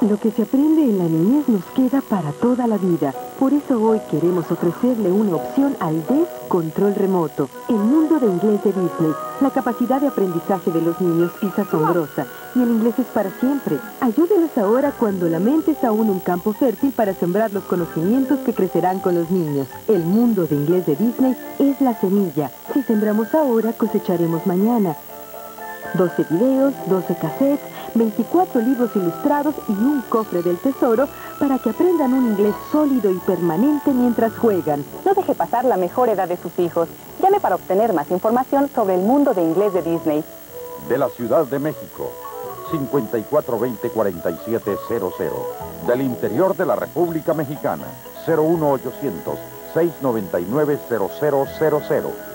Lo que se aprende en la niñez nos queda para toda la vida. Por eso hoy queremos ofrecerle una opción al Control Remoto. El mundo de inglés de Disney. La capacidad de aprendizaje de los niños es asombrosa y el inglés es para siempre. Ayúdenos ahora cuando la mente es aún un campo fértil para sembrar los conocimientos que crecerán con los niños. El mundo de inglés de Disney es la semilla. Si sembramos ahora, cosecharemos mañana. 12 videos, 12 cassettes, 24 libros ilustrados y un cofre del tesoro para que aprendan un inglés sólido y permanente mientras juegan. No deje pasar la mejor edad de sus hijos. Llame para obtener más información sobre el mundo de inglés de Disney. De la Ciudad de México, 5420-4700. Del interior de la República Mexicana, 01800-699-0000.